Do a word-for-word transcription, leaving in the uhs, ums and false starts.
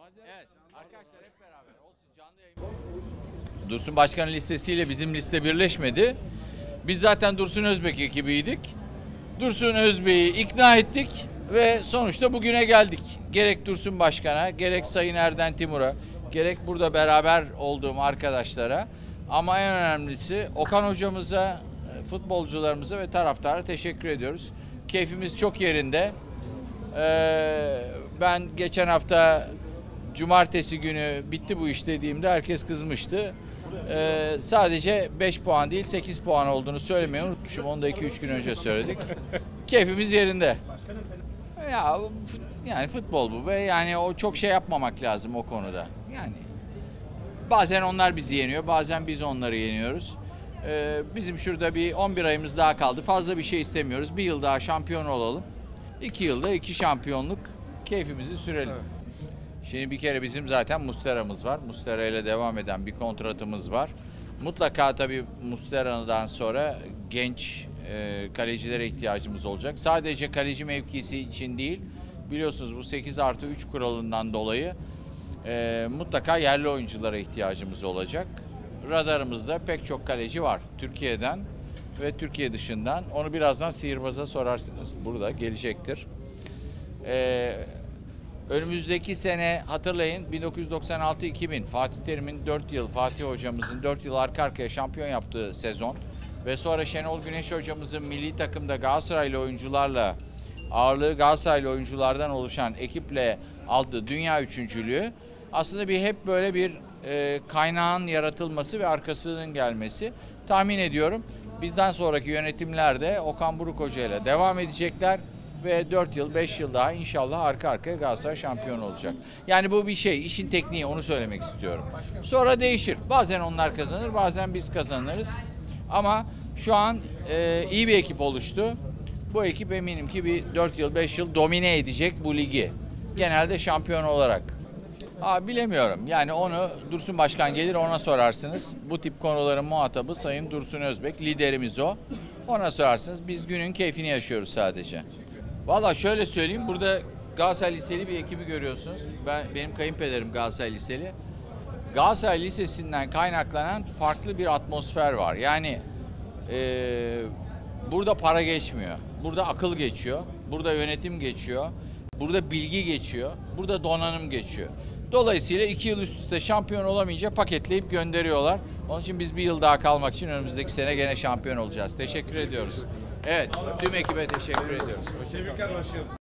Evet arkadaşlar hep beraber olsun canlı yayın. Dursun Başkan'ın listesiyle bizim liste birleşmedi. Biz zaten Dursun Özbek ekibiydik. Dursun Özbek'i ikna ettik ve sonuçta bugüne geldik. Gerek Dursun Başkan'a, gerek Sayın Erden Timur'a, gerek burada beraber olduğum arkadaşlara, ama en önemlisi Okan hocamıza, futbolcularımıza ve taraftara teşekkür ediyoruz. Keyfimiz çok yerinde. Ee, ben geçen hafta cumartesi günü bitti bu iş dediğimde herkes kızmıştı. Ee, sadece beş puan değil sekiz puan olduğunu söylemeyi unutmuşum. Onu da iki üç gün önce söyledik. Keyfimiz yerinde. Ya yani futbol bu ve yani o çok şey yapmamak lazım o konuda. Yani bazen onlar bizi yeniyor, bazen biz onları yeniyoruz. Ee, bizim şurada bir on bir ayımız daha kaldı. Fazla bir şey istemiyoruz. Bir yıl daha şampiyon olalım. İki yılda iki şampiyonluk keyfimizi sürelim. Evet. Şimdi bir kere bizim zaten Muslera'mız var. Muslera ile devam eden bir kontratımız var. Mutlaka tabii Muslera'dan sonra genç e, kalecilere ihtiyacımız olacak. Sadece kaleci mevkisi için değil, biliyorsunuz bu sekiz artı üç kuralından dolayı e, mutlaka yerli oyunculara ihtiyacımız olacak. Radarımızda pek çok kaleci var Türkiye'den ve Türkiye dışından. Onu birazdan Sihirbaz'a sorarsınız. Burada gelecektir. Ee, önümüzdeki sene hatırlayın bin dokuz yüz doksan altı iki bin Fatih Terim'in dört yıl, Fatih hocamızın dört yıl arka arkaya şampiyon yaptığı sezon ve sonra Şenol Güneş hocamızın milli takımda Galatasaraylı oyuncularla, ağırlığı Galatasaraylı oyunculardan oluşan ekiple aldığı dünya üçüncülüğü aslında bir hep böyle bir e, kaynağın yaratılması ve arkasının gelmesi. Tahmin ediyorum bizden sonraki yönetimler de Okan Buruk Hoca ile devam edecekler ve dört yıl beş yıl daha inşallah arka arkaya Galatasaray şampiyon olacak. Yani bu bir şey, işin tekniği, onu söylemek istiyorum. Sonra değişir. Bazen onlar kazanır, bazen biz kazanırız. Ama şu an e, iyi bir ekip oluştu. Bu ekip eminim ki bir dört yıl beş yıl domine edecek bu ligi. Genelde şampiyon olarak. Aa, bilemiyorum. Yani onu Dursun Başkan gelir, ona sorarsınız. Bu tip konuların muhatabı Sayın Dursun Özbek. Liderimiz o. Ona sorarsınız. Biz günün keyfini yaşıyoruz sadece. Valla şöyle söyleyeyim. Burada Galatasaray Liseli bir ekibi görüyorsunuz. Ben, benim kayınpederim Galatasaray Liseli. Galatasaray Lisesi'nden kaynaklanan farklı bir atmosfer var. Yani e, burada para geçmiyor. Burada akıl geçiyor. Burada yönetim geçiyor. Burada bilgi geçiyor. Burada donanım geçiyor. Dolayısıyla iki yıl üst üste şampiyon olamayınca paketleyip gönderiyorlar. Onun için biz bir yıl daha kalmak için önümüzdeki sene gene şampiyon olacağız. Teşekkür ediyoruz. Evet, tüm ekibe teşekkür ediyoruz. Tebrikler başkanım.